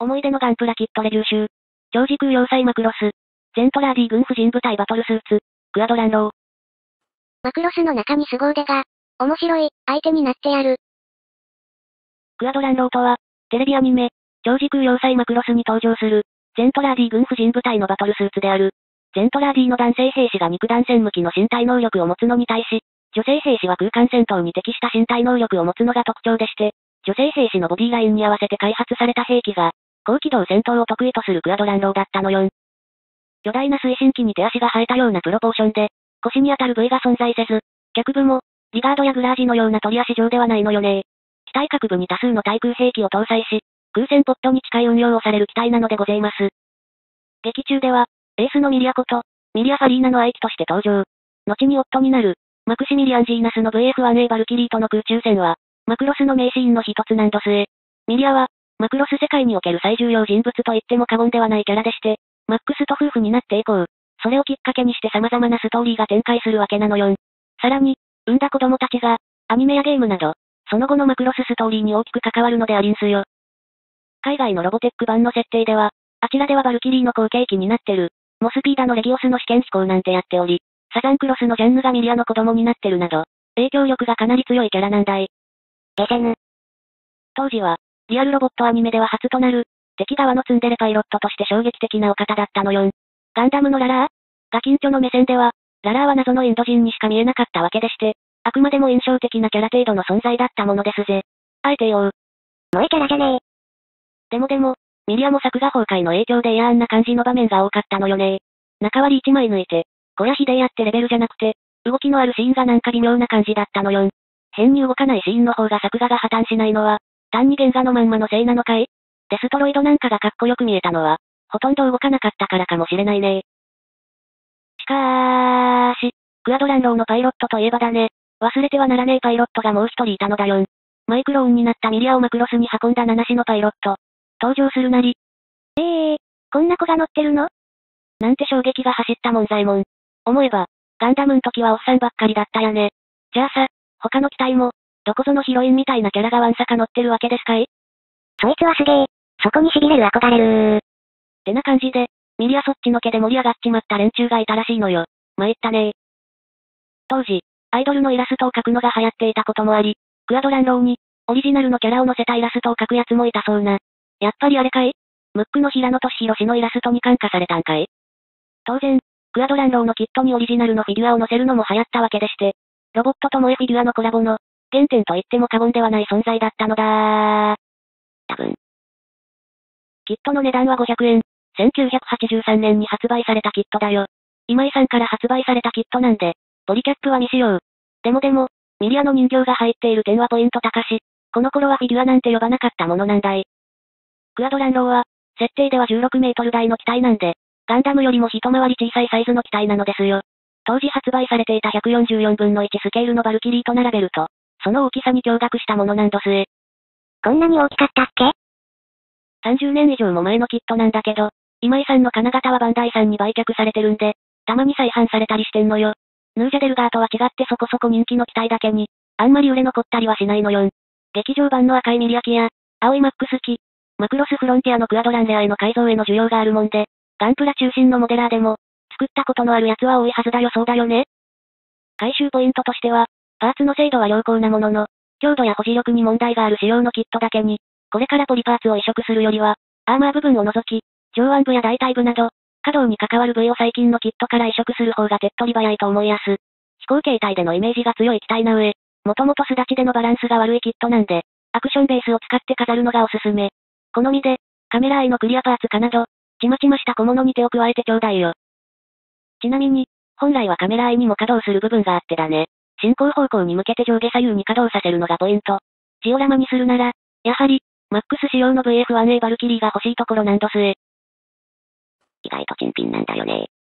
思い出のガンプラキットレビュー集。超時空要塞マクロス。ゼントラー D 軍婦人部隊バトルスーツ。クアドランロー。 マクロスの中に凄腕が、面白い、相手になってやる。 クアドランローとは、テレビアニメ、超時空要塞マクロスに登場する、ゼントラー D 軍婦人部隊のバトルスーツである。ゼントラー D の男性兵士が肉弾戦向きの身体能力を持つのに対し、女性兵士は空間戦闘に適した身体能力を持つのが特徴でして、女性兵士のボディラインに合わせて開発された兵器が、高機動戦闘を得意とするクアドランローだったのよん。巨大な推進機に手足が生えたようなプロポーションで、腰に当たる部位が存在せず、脚部も、リガードやグラージのような取り足状ではないのよね。機体各部に多数の対空兵器を搭載し、空戦ポットに近い運用をされる機体なのでございます。劇中では、エースのミリアこと、ミリア・ファリーナの愛機として登場。後に夫になる、マクシミリアン・ジーナスの VF-1A バルキリーとの空中戦は、マクロスの名シーンの一つなんどすえ。ミリアは、マクロス世界における最重要人物と言っても過言ではないキャラでして、マックスと夫婦になって以降、それをきっかけにして様々なストーリーが展開するわけなのよん。さらに、産んだ子供たちが、アニメやゲームなど、その後のマクロスストーリーに大きく関わるのでありんすよ。海外のロボテック版の設定では、あちらではバルキリーの後継機になってる、モスピーダのレギオスの試験飛行なんてやっており、サザンクロスのジャンヌがミリアの子供になってるなど、影響力がかなり強いキャラなんだい。 ゲセヌ。 当時は、リアルロボットアニメでは初となる、敵側のツンデレパイロットとして衝撃的なお方だったのよん。ガンダムのララーガキンチョの目線では、ララーは謎のインド人にしか見えなかったわけでして、あくまでも印象的なキャラ程度の存在だったものですぜ。あえて言おう。 萌えキャラじゃねえ。 でも、ミリアも作画崩壊の影響で嫌な感じの場面が多かったのよね。中割り1枚抜いて、こやひでやってレベルじゃなくて、動きのあるシーンがなんか微妙な感じだったのよん。変に動かないシーンの方が作画が破綻しないのは、単に原画のまんまのせいなのかい？デストロイドなんかがかっこよく見えたのは、ほとんど動かなかったからかもしれないね。しかーし、クアドランローのパイロットといえばだね。忘れてはならねえパイロットがもう一人いたのだよん。マイクローンになったミリアをマクロスに運んだ七種のパイロット。登場するなり。 こんな子が乗ってるの？ なんて衝撃が走ったもんざいもん。思えば、ガンダムん時はおっさんばっかりだったやね。じゃあさ、他の機体も、どこぞのヒロインみたいなキャラがわんさか乗ってるわけですかい？ そいつはすげえ。そこに痺れる憧れるー。 ってな感じで、ミリアそっちのけで盛り上がっちまった連中がいたらしいのよ。参ったねー。当時、アイドルのイラストを描くのが流行っていたこともあり、クアドランローに、オリジナルのキャラを載せたイラストを描くやつもいたそうな。やっぱりあれかい？ムックの平野俊弘氏のイラストに感化されたんかい？当然、クアドランローのキットにオリジナルのフィギュアを載せるのも流行ったわけでして、ロボットと萌えフィギュアのコラボの、原点と言っても過言ではない存在だったのだー。 多分。 キットの値段は500円。1983年に発売されたキットだよ。今井さんから発売されたキットなんで、ポリキャップは未使用。でも、ミリアの人形が入っている点はポイント高し、この頃はフィギュアなんて呼ばなかったものなんだい。クアドランローは、設定では16メートル台の機体なんで、ガンダムよりも一回り小さいサイズの機体なのですよ。当時発売されていた144分の1スケールのバルキリーと並べると、その大きさに驚愕したものなんどすえ。 こんなに大きかったっけ？ 30年以上も前のキットなんだけど、今井さんの金型はバンダイさんに売却されてるんで、たまに再販されたりしてんのよ。ヌージャデルガーとは違ってそこそこ人気の機体だけに、あんまり売れ残ったりはしないのよん。劇場版の赤いミリア機や、青いマックス機、マクロスフロンティアのクアドランレアへの改造への需要があるもんで、ガンプラ中心のモデラーでも、作ったことのあるやつは多いはずだよそうだよね。回収ポイントとしては、パーツの精度は良好なものの、強度や保持力に問題がある仕様のキットだけに、これからポリパーツを移植するよりは、アーマー部分を除き、上腕部や大腿部など、可動に関わる部位を最近のキットから移植する方が手っ取り早いと思いやす。飛行形態でのイメージが強い機体な上、もともと巣立ちでのバランスが悪いキットなんで、アクションベースを使って飾るのがおすすめ。好みで、カメラアイのクリアパーツかなど、ちまちました小物に手を加えてちょうだいよ。ちなみに、本来はカメラアイにも稼働する部分があってだね。進行方向に向けて上下左右に稼働させるのがポイント。ジオラマにするなら、やはり、マックス仕様の VF-1A バルキリーが欲しいところなんどすえ。 意外と珍品なんだよね。